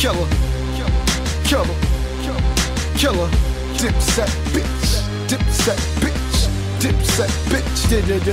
Killer, killer, killer, Dipset bitch, Dipset bitch, Dipset bitch.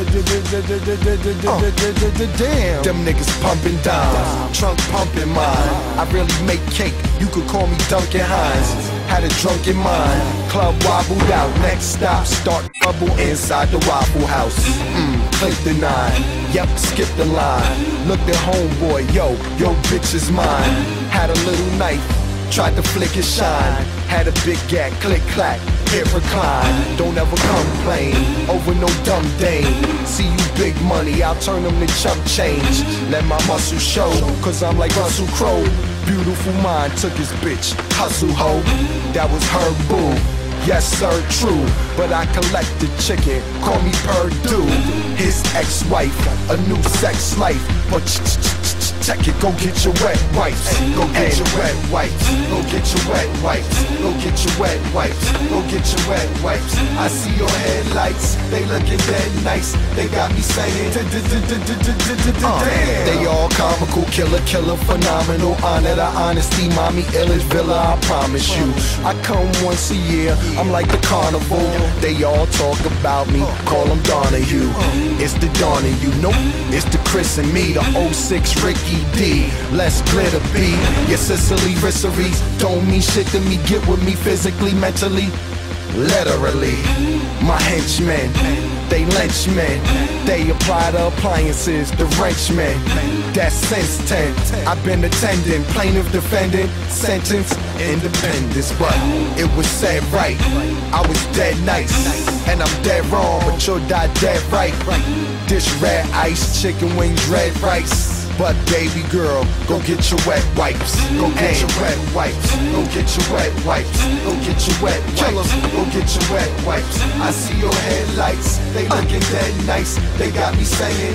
Damn, them niggas pumping dimes, trunk pumping mine. I really make cake, you could call me Duncan Hines. Had a drunken mind, club wobbled out. Next stop, start trouble inside the Waffle House. Click the 9, yep, skip the line. Looked at homeboy, yo bitch is mine. Had a little knife, tried to flick his shine. Had a big gag, click clack, hit recline. Don't ever complain over no dumb dame. See you big money, I'll turn them to chump change. Let my muscle show, cause I'm like Russell Crowe. Beautiful mind took his bitch, hustle hoe. That was her boo, yes sir, true. But I collect the chicken, call me Purdue. His ex-wife, a new sex life. But check it, go get your wet wipes. Go get your wet wipes. Go get your wet wipes. Go get your wet wipes. Go get your wet wipes. I see your headlights, they looking dead nice. They got me saying damn. They all comical, killer, phenomenal. Honor the honesty, mommy, illest villa, I promise you. I come once a year, I'm like the carnival. They all talk about me, call them Donahue. It's the dawn of you, nope, it's the Chris and me. The 06 Ricky D, less glitter B. Your Sicily risseries don't mean shit to me. Get with me physically, mentally, literally. My henchmen, they lynchmen. They apply the appliances, the wrenchmen. That's since 10. I've been attending, plaintiff defendant, sentence, independence. But it was said right, I was dead nice. And I'm dead wrong, but you'll die dead right. Dish red ice, chicken wings, red rice. But baby girl, go get your wet wipes. Go get your wet wipes. Go get your wet wipes. Go get your wet wipes. Go get your wet wipes. I see your headlights, they looking dead nice. They got me saying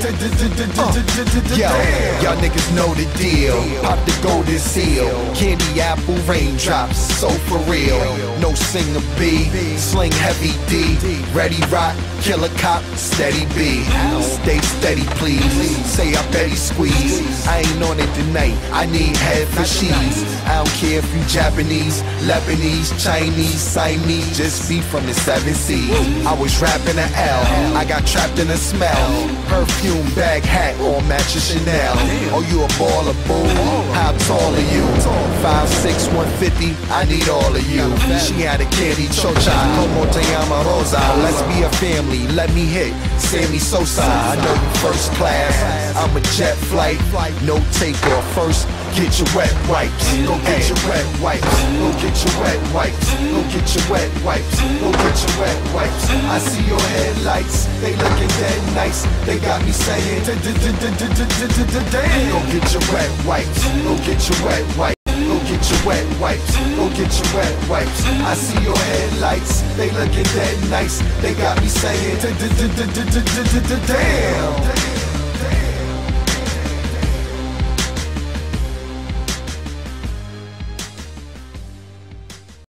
yo, y'all niggas know the deal. Pop the golden seal, candy apple raindrops, so for real. No singer B, sling heavy D. Ready rock, killer cop, steady B. Stay steady please, say I bet he squeeze. I ain't on it tonight, I need head for she's. I don't care if you Japanese, Lebanese, Chinese, Siamese, just be from the 7 Seas. I was rapping an L, I got trapped in a smell. Perfume, bag, hat, all matching Chanel. Oh, you a baller, boo? How tall are you? 5'6", 150, I need all of you. She had a candy chocha, como te llama Rosa. Let's be a family, let me hit Sammy Sosa. I know you first class, I'm a jet flight, no takeoff. First, get your wet wipes. Go get your wet wipes. Go get your wet wipes. Go get your wet wipes. Go get your wet wipes. I see your headlights, they looking dead nice. They got me saying damn. Go get your wet wipes. Go get your wet wipes. Go get your wet wipes. Go get your wet wipes. I see your headlights, they looking dead nice. They got me saying damn.